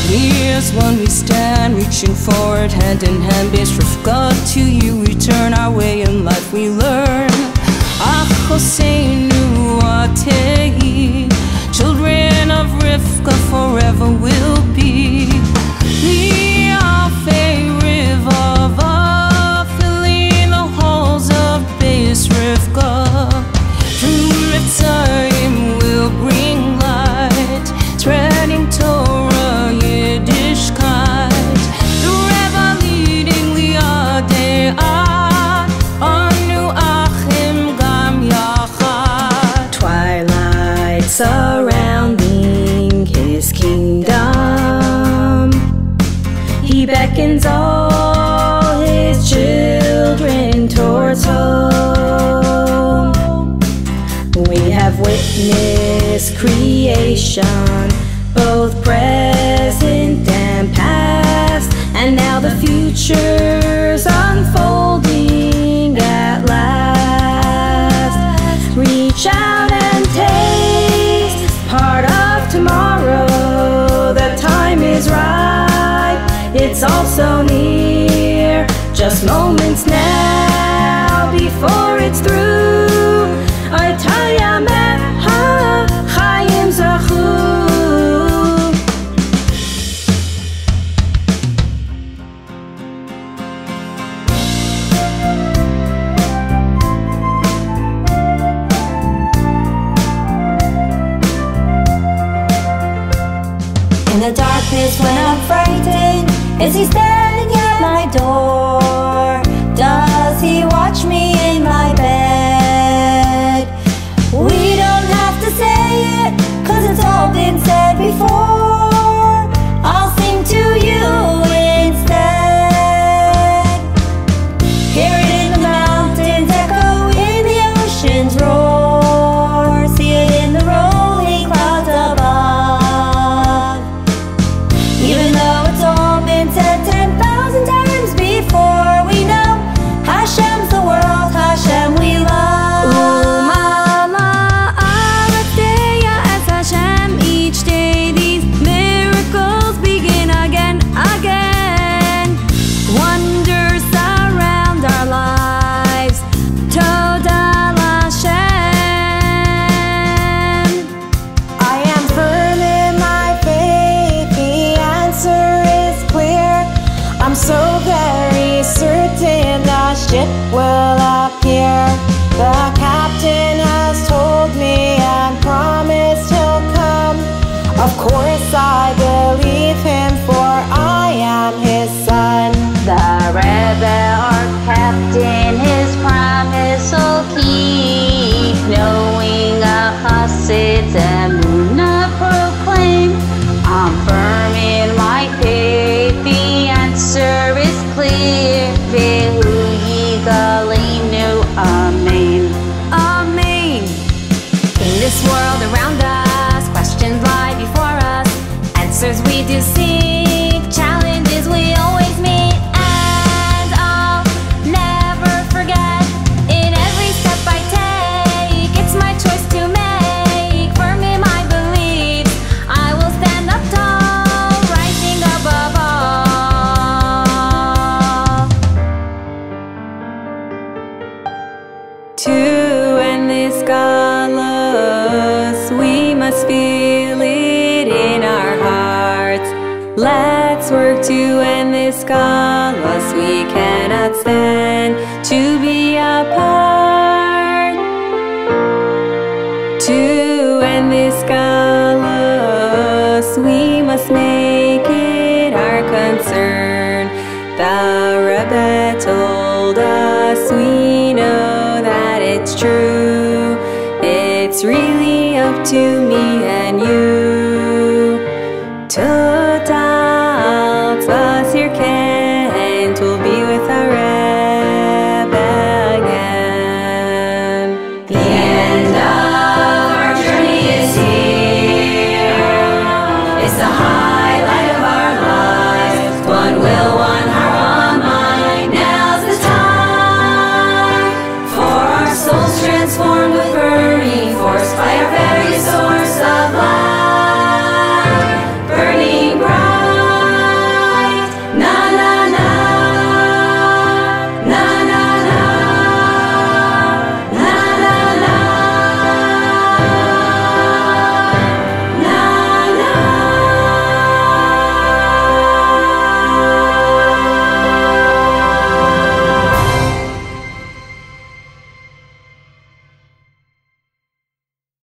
Here's when we stand, reaching forward, hand in hand. Bais Rivkah, to you we turn, our way in life we learn. Achoseinu Atehi, children of Rivkah forever will be. Li'afei Rivava, filling the halls of Bais Rivkah. Through Ritzarim will bring light, spreading Torah, Yiddishkeit. The Rebbe leading Li'adei Ad, Anu Achim Gam Yachad. Twilight surrounding his kingdom, he beckons all his children towards home. We have witnessed creation, both present and past, and now the future's unfolding at last. Reach out and taste part of tomorrow. The time is right, it's also near. Just moments now before it's through. Chayim zachu. In the darkness when I'm frightened, is he standing at my door? Does he watch me in my bed? We don't have to say it, 'cause it's all been said before. I'll sing to you instead. Hear it in the mountains, echo in the ocean's roar. See it in the rolling clouds above. Even though it's all been said 10,000 times before, we know Hashem's the world, Hashem we love. So very certain the ship will appear. The captain has told me and promised he'll come. Of course I believe him, for I am his son. The Rebbe, our captain, his promise will keep. Knowing a Chassid's emunah proclaim, I'm firm in my faith, the answer is clear. Vehu yigalenu, amen. Amen. In this world around us, questions lie before us, answers we do seek, challenges we always meet. And I'll never forget, in every step I take, it's my choice to make. Firm in my beliefs, I will stand up tall, rising above all. To end this galus, we must feel it in our hearts. Let's work to end this galus, we cannot stand to be apart. To end this galus, we must make it our concern. The Rebbe told us, we know that it's true. It's really up to